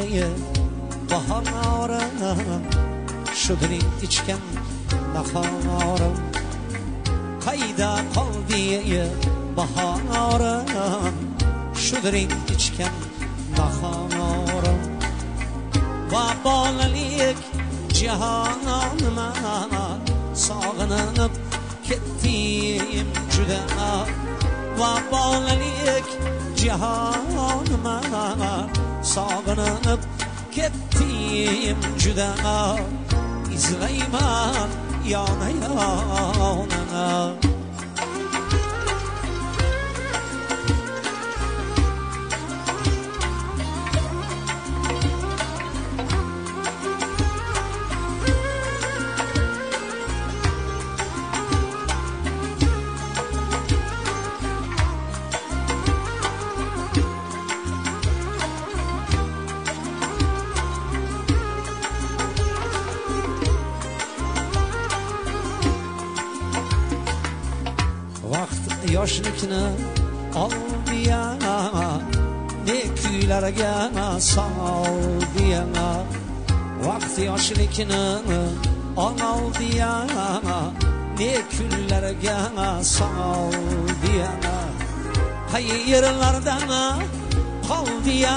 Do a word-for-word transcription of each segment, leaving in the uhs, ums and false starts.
diye baharım, şudring içken naharim. Qayda qoldi bahorim, shudring ichgan nahorim. Va bolalik jahonima sog'inib ketdim juda. Va bolalik jahonima sog'inib ketdim juda. İzleyman yana yana. Yoshlikni oldi ya, ne kuylarga soldi ya. Vaqt yoshlikni oldi ya, ne kuylarga soldi ya. Qayerlardan qoldi ya,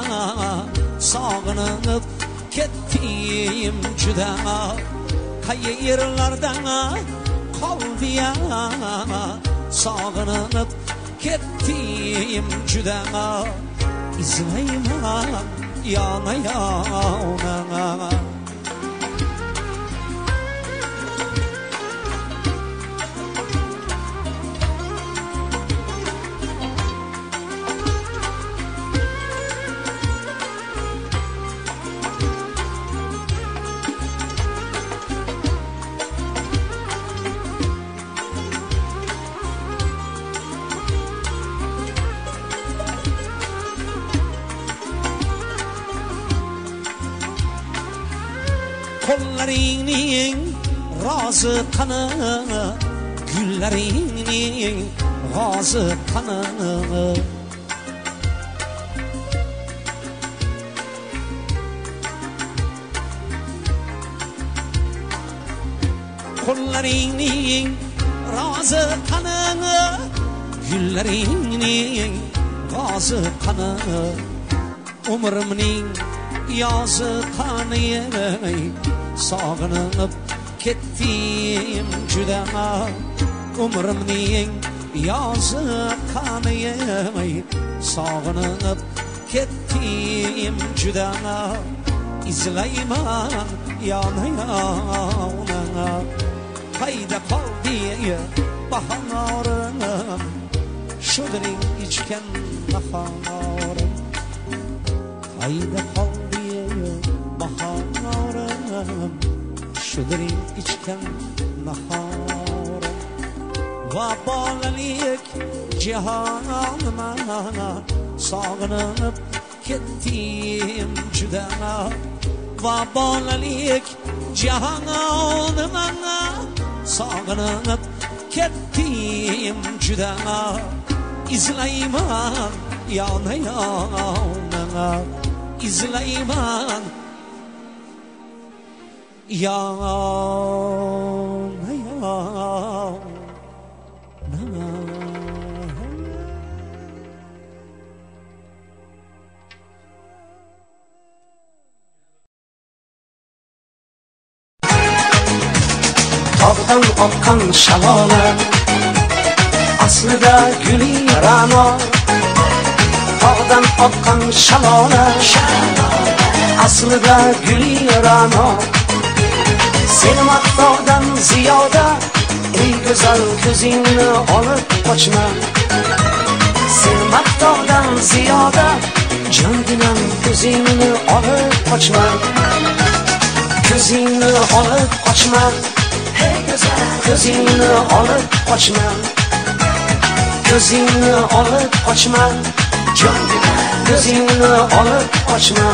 sog'inib ketdim juda. Qayerlardan qoldi ya, sog'inib ketdim juda. İzleyman yana yana. Qo'llaringning rozi qani, gullaringning g'ozi qani. Qo'llaringning rozi qani, gullaringning g'ozi qani. Umrimning yozi qani, sog'inib ketdim juda. Umrimning yozi qani, sog'inib ketdim juda. İzleyman yana yana. Qayda qoldi bahorim, shudring ichgan nahorim. Qayda qoldi bahorim, shudring ichgan nahorim. Va bolalik jahonima sog'inib ketdim juda. Va bolalik jahonima sog'inib ketdim juda. İzleyman yana yana. İzleyman yana yana. Tog'dan oqqan shalola, aslida guli ra'no. Tog'dan oqqan shalola, aslida guli ra'no. Seni maqtovdan ziyoda, ey go'zal ko'zingni olib qochma. Seni maqtovdan ziyoda, jonginam ko'zingni olib qochma. Ko'zingni olib qochma. Hey go'zal, ko'zingni olib qochma. Ko'zingni olib qochma. Jonginam ko'zingni olib qochma.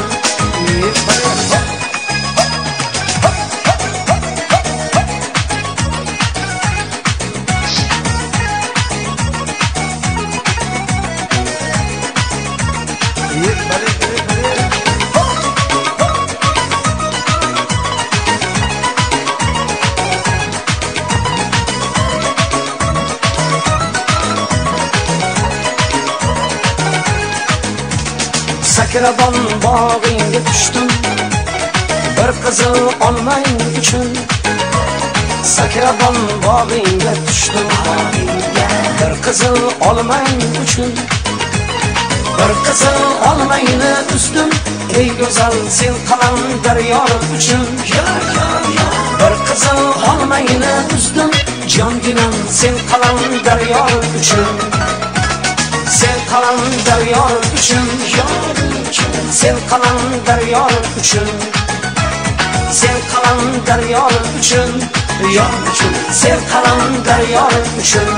Sakrabon bog'ingga tushdim bir qizil olmang uchun. Sakrabon bog'ingga tushdim bir qizil olmang uchun. Bir qizil olmayni uzdim ey go'zal sen qalam daryo uchun. Bir qizil olmayni uzdim jonginam sen qalam daryo uchun. Sen qalam daryo uchun, sen qalam daryo uchun. Sen qalam daryo uchun, yor uchun. Sen qalam daryo uchun.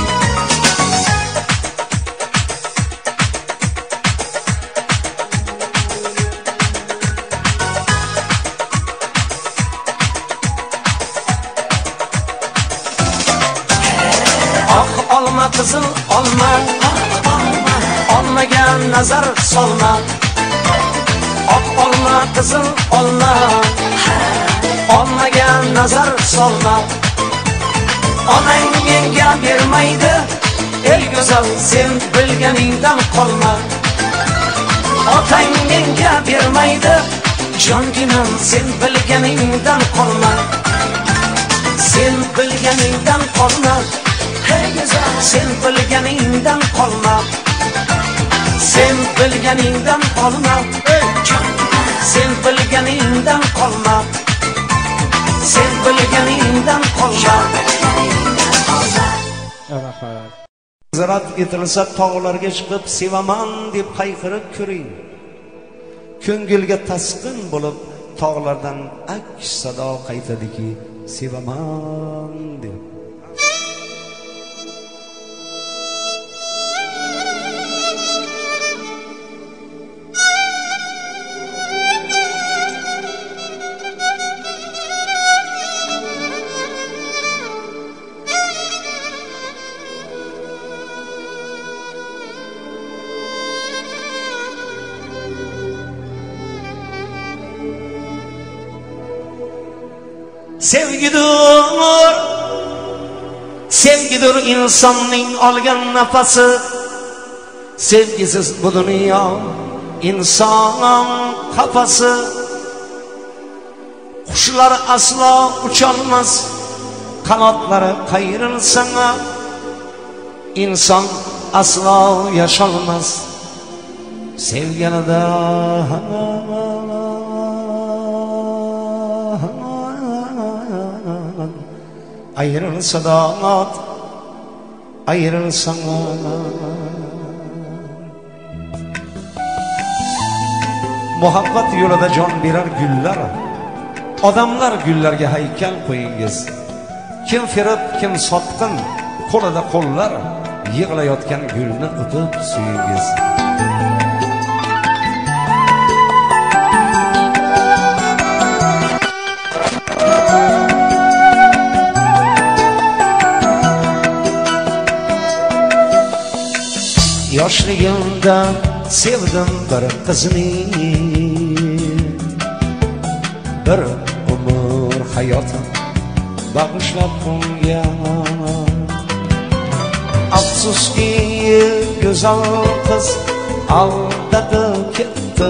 Ah olma qizil olma, olmaga nazar solma. Oq olma qizil olma, olmaga nazar solma. Onang menga bermaydi ey go'zal sen bilganingdan qolma. Otang menga bermaydi jonginam sen bilganingdan qolma. Sen bilganingdan qolma hey go'zal sen bilganingdan qolma. Sen bilganingdan qolma sen bilganingdan qolma. Sen bilganingdan qolma. Ziyorat etilsa tog'larga chiqib sevaman deb qayqirib ko'ring. Ko'ngilga tasqin bo'lib tog'lardan aks sado qaytadiki sevaman deb. Sevgidir, sevgidir insonning olgan nafasi. Sevgisiz bu dunyo inson qafasi. Qushlar aslo ucholmas, qanotlari qayrilsa, inson aslo yasholmas. Sevganida ayrılsa da ayrılsa muhabbat yo'lida jon berar gullar. Odamlar gullarga haykal qo'yingiz. Kim firib, kim sotqin, qo'lida qo'llar yig'layotgan gulni o'tib suyingiz. Yoshligimda sevdim bir qizni, bir umr hayotim bag'ishlab qo'ygan. Afsuski go'zal qiz aldadi ketdi,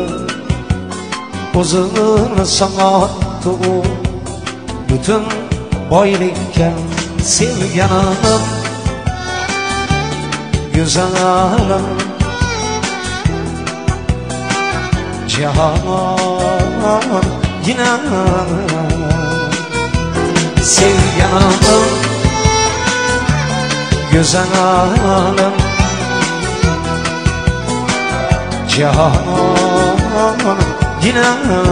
o'zini sog'otdi butun boylikka sevganim. Güzelim cihan yine sevganim. Güzelim cihan yine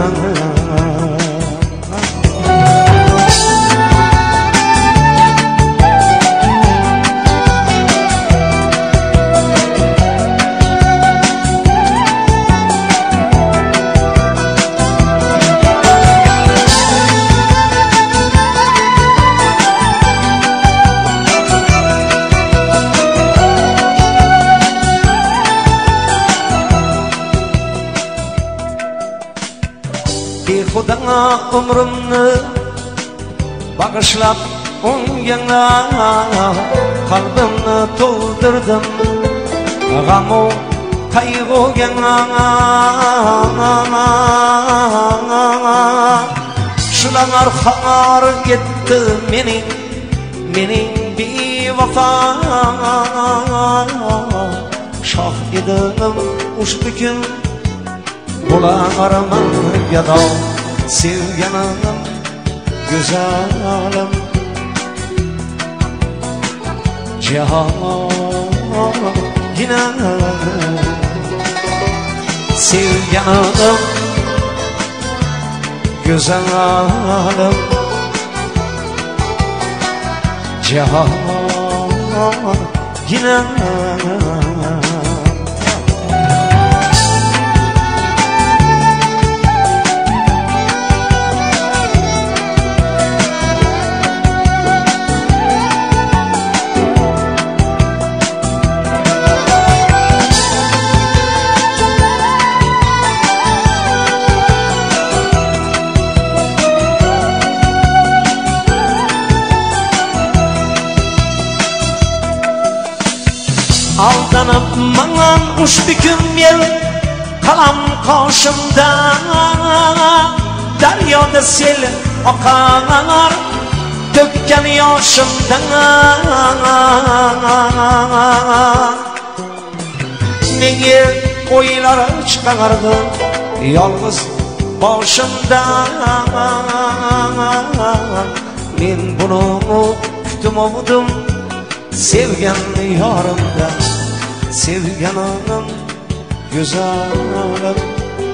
Xudoga umrimni bag'ishlab unga qalbimni to'ldirdim. G'amu qayg'uga shular xor etdi mening mening bevafo shoh edim ushbu kun bo'larman gado sevganim go'zalim jahongina sevganim go'zalim jahongina aldanıp mangan uçtu gün yel kalam koşumda daryoda sel oqar dökkan yoshimda nega o'ylar chiqardi yolg'iz boshimda men buni kutmoqdim sevgan yorimdan sevganim go'zalim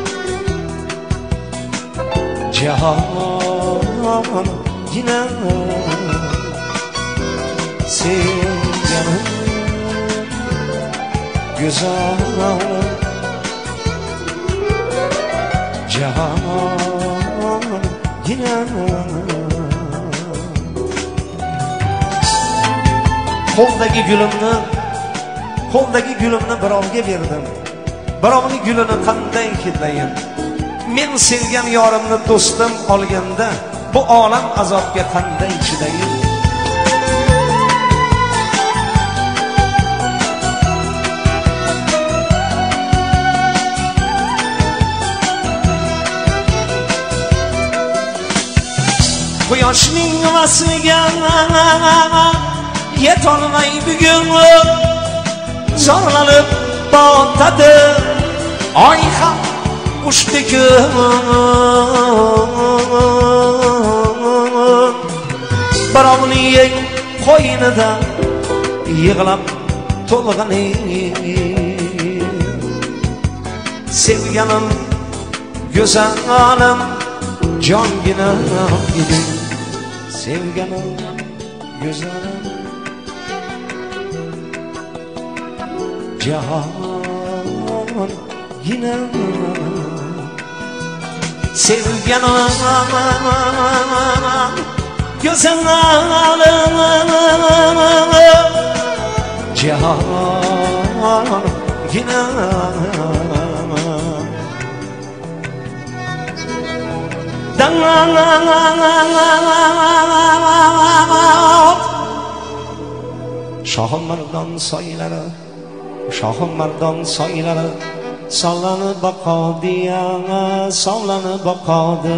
jahongina sevganim go'zalim jahongina qo'ldagi gulimni qo'ldagi gulimni birovga berdim birovning gulini qanday hidlayin men sevgan yorimni do'stim olganda bu olam azobga qanday chidayin quyoshning vasfiga yetolmay bugun zorlanib botadi oy ham ushbu kun birovning qo'ynida yig'lab to'lg'an sevganim go'zalim jongina edi sevganim go'zalim jahongina sevganim go'zalim jahongina shohim mardon soylari shohim mardon soylari sollanib boqadi sollanib boqadi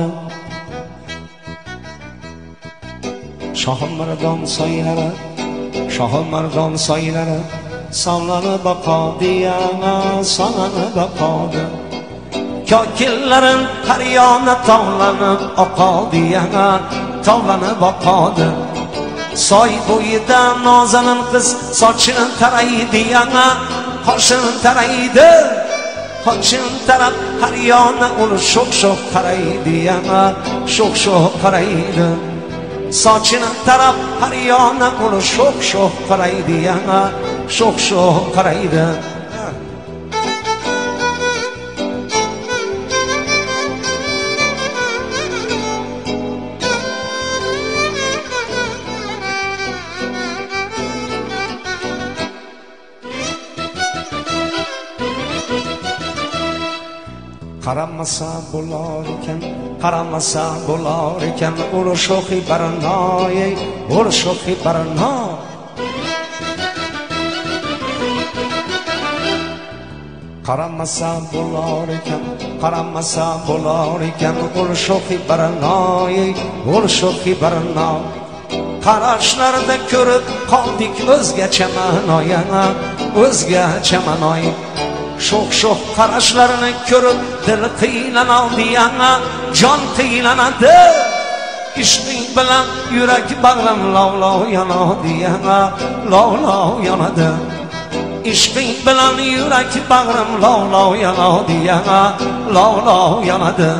shohim mardon soylari shohim mardon soylari sollanib boqadi sollanib boqadi kokillarim qaryona tovlanib oqadi tovlanib boqadi soy bo'yida nozanin qiz sochini taraydi yana qoshini taraydi qochini tarab qaryona uni sho'x sho'x qaraydi yana sho'x sho'x qaraydi sochini tarab qaryona uni sho'x sho'x qaraydi yana sho'x sho'x qaraydi qaramasa bo'lar ekan qaramasa bo'lar ekan urusho'xi barnoy urusho'xi barnoy qaramasa bo'lar ekan, qaramasa bo'lar ekan, ul shohi barnoy, ul shohi barnoy. Qarashlarda ko'rib qoldik o'zgacha ma'noyana, o'zgacha ma'noy. Sho'x-sho'x qarashlarini ko'rib dil qiynaladi yana, jon qiylanadi. Ishqing bilan yurak bag'rim lovlov yonadi yana, lovlov yonadi. Ishqing bilan yurak bag'rim lovlov yonadi yana, lovlov yonadi.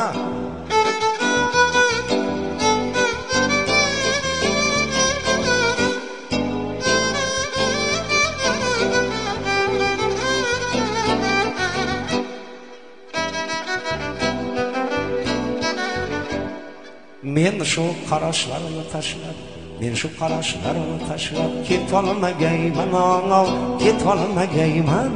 Men shu qarashlarimni tashlab, men shu qarashlarimni tashlab ketolmagayman, o'g'il, ketolmagayman.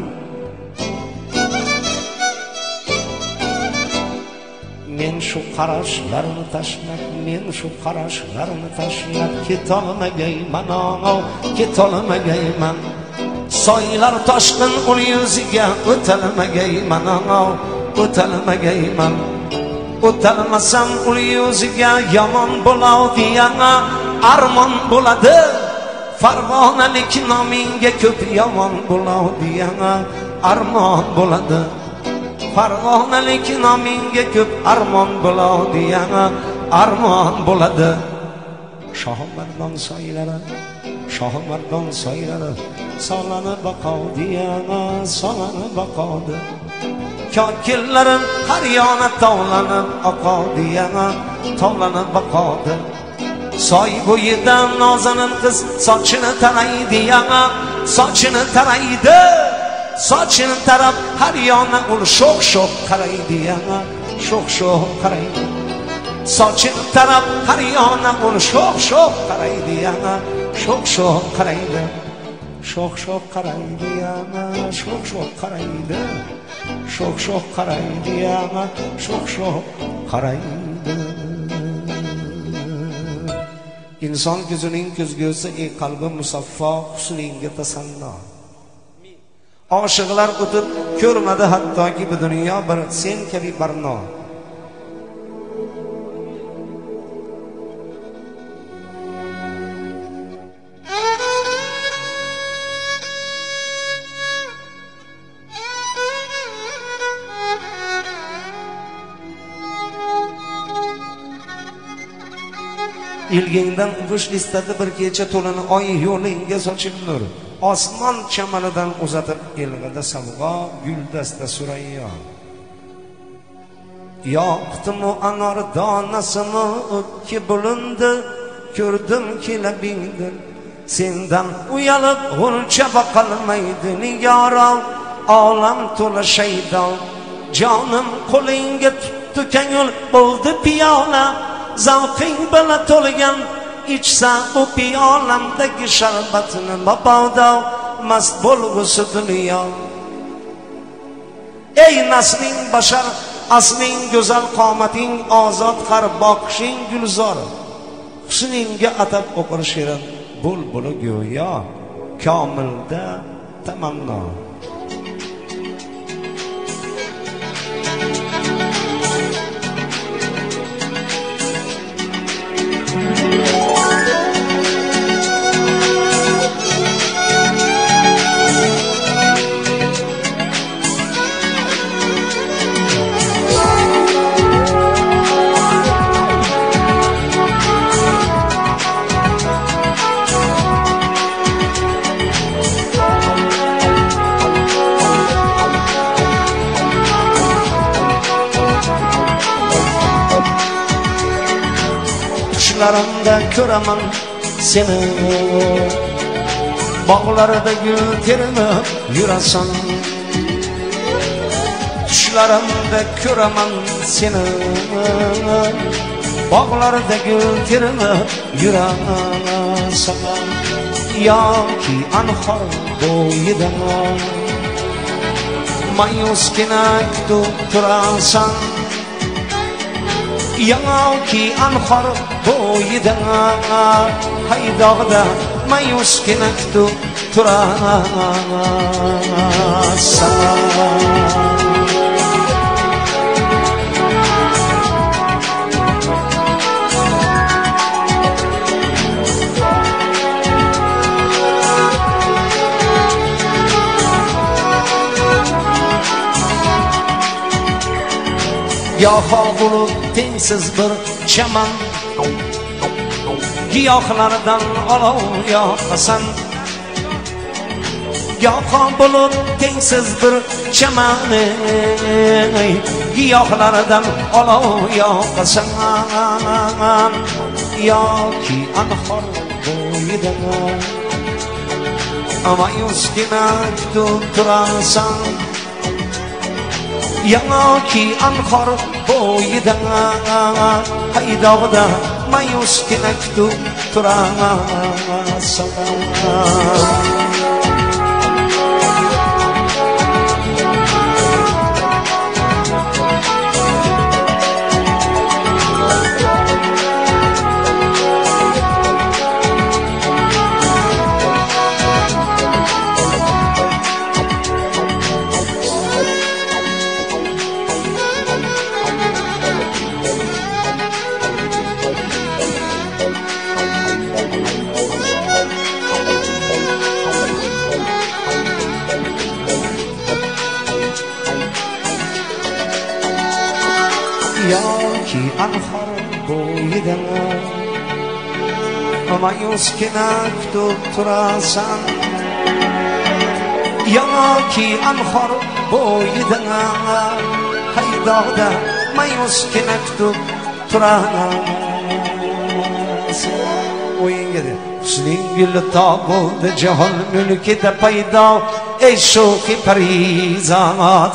Men shu qarashlarimni tashlab, men shu qarashlarimni tashlab ketolmagayman, o'g'il, ketolmagayman. Soylar toshqin ul yuziga o'talmagayman, o'g'il, o'talmagayman. O'talmasam ul yuziga yomon bo'ladi yana, armon bo'ladi. Farg'onalik nomingga ko'p yomon bo'ladi yana, armon bo'ladi. Farg'onalik nomingga ko'p armon bo'ladi yana, armon bo'ladi. Shohimardon soylari, Shohimardon soylari solani baqodi yana, solani baqodi. Kokillarim har yana tovlanib oqadi yana, tovlanib oqadi. Soy bo'yidan nozanin qiz sochini taraydi yana, sochini taraydi. Sochini tarab har yana ul sho'x-sho'x qaraydi yana, sho'x-sho'x qaraydi. Sochini tarab har yana ul sho'x-sho'x qaraydi yana, sho'x-sho'x qaraydi. Sho'x-sho'x qaraydi yana, sho'x-sho'x qaraydi. Sho'x-sho'x qaraydi yana, sho'x-sho'x qaraydi. Inson ko'zining ko'zgusi, ey qalbi musaffo, husningga tasanno. Oshiqlar o'tib ko'rmadi hattoki bu dunyo bir sen kabi barno. Ilgingdan uvush istadi bir kecha to'lini oy yo'lingga sochib nur. Osmon chamalidan uzatib elg'ida savg'o, guldasta surayyo. Yoqdimu anor donasini o'tga bo'lindi, ko'rdim kelabingdir. Sendan uyalib g'ulcha boqolmaydi nigoro, olam to'la shaydon. Jonim qo'lingga tutdi ko'ngil bo'ldi piyola. Zavqing bilan to'lgan ichsa u piyolamdagi sharbatni mabodo mast bo'lgusi dunyo. Ey nasling bashar, asling go'zal qomating, ozod qar boqishing gulzor. Husningga atab o'qir shirin bulbuli go'yo, komilda tamanno. Tushlarimda ko'raman seni, bog'larda gul termib yurasan. Tushlarimda ko'raman seni, bog'larda gul termib yurasan. Yoki anhor bo'yida ma'yusgina kutib turasan. yoki anhor bo'yida haydog'da mayusgina kutib turasan. Giyoho bo'lib tengsiz bir chaman, giyohlardan olov yoqasan. Giyoho bo'lib tengsiz bir chaman, giyohlardan olov yoqasan. Yoki anhor bo'yida mayusgina kutib turasan. yoki anhor bo'yida haydog'da mayusgina kutib turasan. yoki anhor bo'yida mayusgina kutib turasan. yoki anhor bo'yida haydog'da mayusgina kutib turasan. o'yinga de husning guli tog'ildi jahon mulkida paydo, ey sho'xi parizat.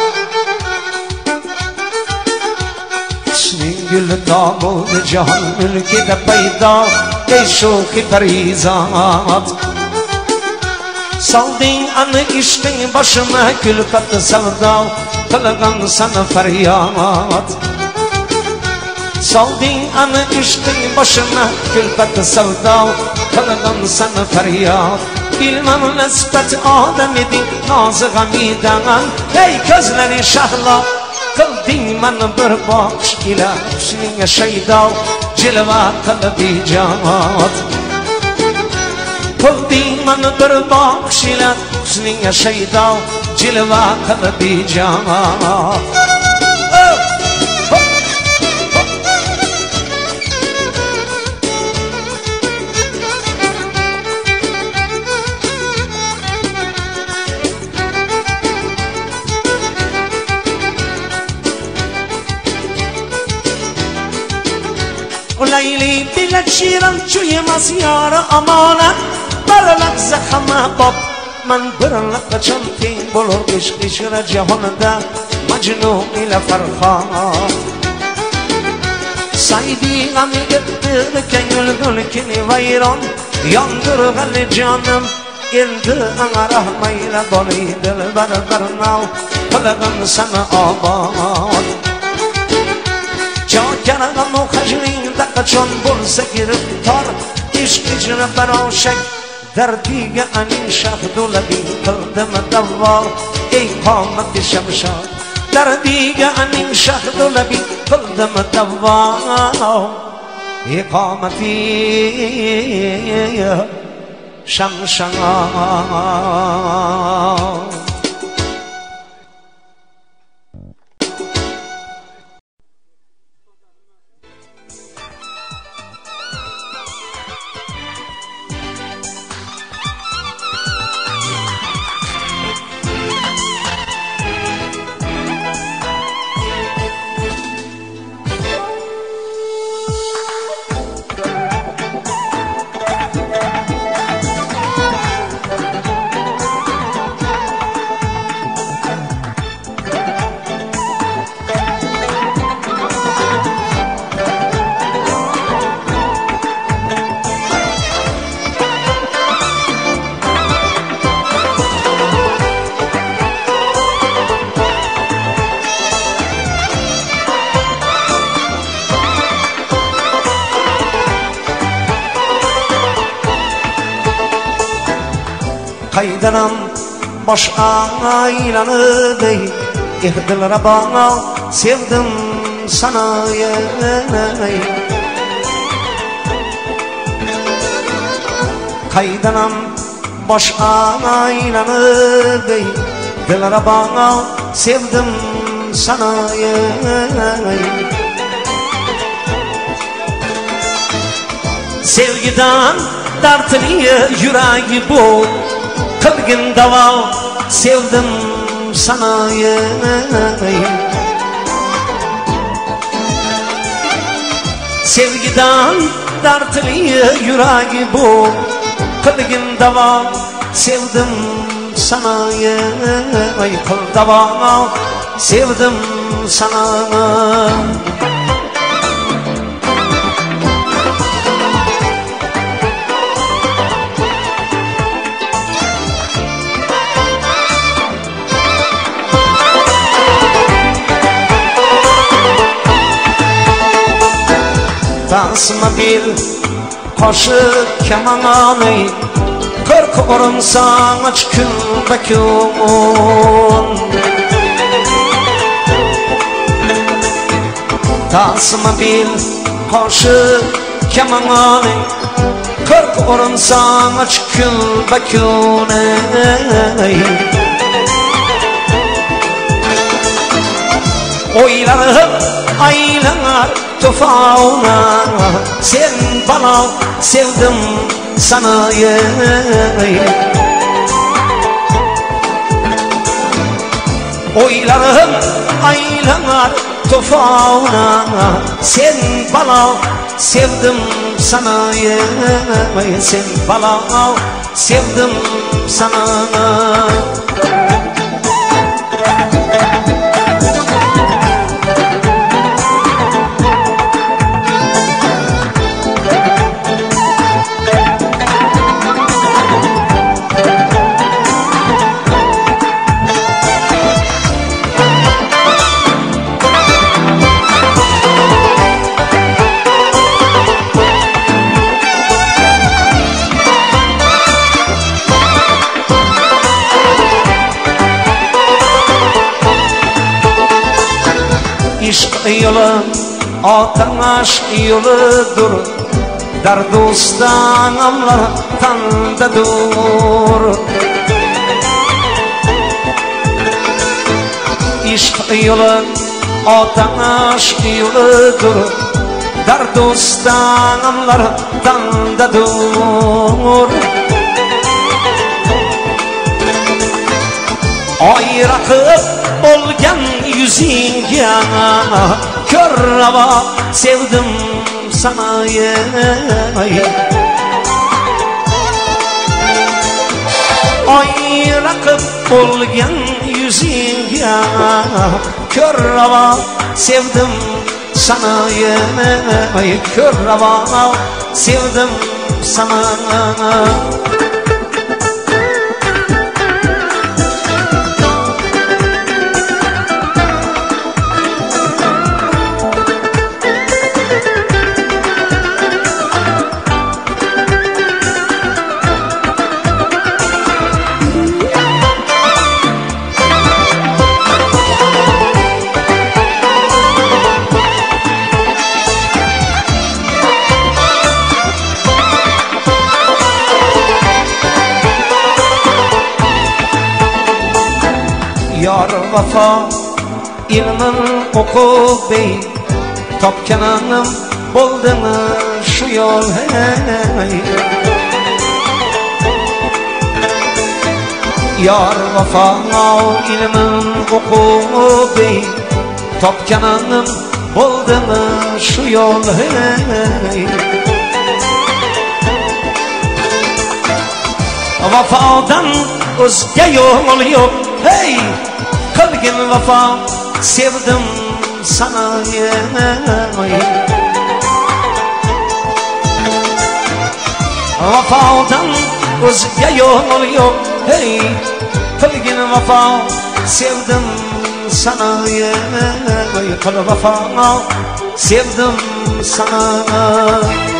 gül tağıldı cihan mülkide payda, ey şoki parizat. Saldın anı iştin başıma külfet sevda, kılgan sana feryat. Saldın anı iştin başıma külfet sevda, kılgan sana feryat. Bilmem nispet adam edin nazı gamidan, ey gözleri şahla qilding mani bir boqish ila husningga shaydo jilva qilib ijod. Qilding mani bir boqish ila husningga shaydo jilva qilib ijod. Layli bilet şiran çuyemaz yara amana, baralak zahama bab man baralak kaçan teng bolur ishq ishra jahonda majnun ila farhan. Saydi gami ettir kengil gulkini vayron, yondirg'al jonim endi anga rahmayla boli dilbar barnav qilg'in sana obod. Jo'kanag'am hajringda qachon bo'lsa giriftor, ishq ijra baroshak dardiga aning shahdulabi qildim davvo, ey qomati shamshod dardiga aning shahdulabi qildim davvo, ey qomati shamshod. Kaydanam baş aylanıp ey Ehdilere bana sevdim sana ey Kaydanam baş aylanıp ey Ehdilere bana sevdim sana ey Sevgiden dartılıyor yüreği bu Kılgın dava sevdim sana ey Sevgiden dartılıyor yüreği bu Kılgın dava sevdim sana ey Kıl dava sevdim sana Dansıma bil koşu kemanı Kırk orun sana çıkın bakın Dansıma bil koşu kemanı Kırk orun sana çıkın bakın Oylarım aylanlar tufağına Sen bana sevdim sana ey Oylarım aylanlar tufağına Sen bana sevdim sana ey Sen bana sevdim sana İşk yolu, atan aşk yoludur Dardostan Allah'tan da dur İşk yolu, atan aşk yoludur Dardostan Allah'tan da dur Ayrıkıp olgan yüzünge Kör hava sevdim sana ey Ayrıkıp olgan yüzünge Kör hava sevdim sana ey Kör hava sevdim sana Yar vafa ilmin okup bey Topkanım boldun şu yol hey Yar vafa ilmin okup bey Topkanım boldun şu yol hey Vafadan özge yol yok hey Kılgın vafa sevdim sana ey Vafadan özge yol yok hey Kılgın vafa sevdim sana ey Kıl vafa sevdim sana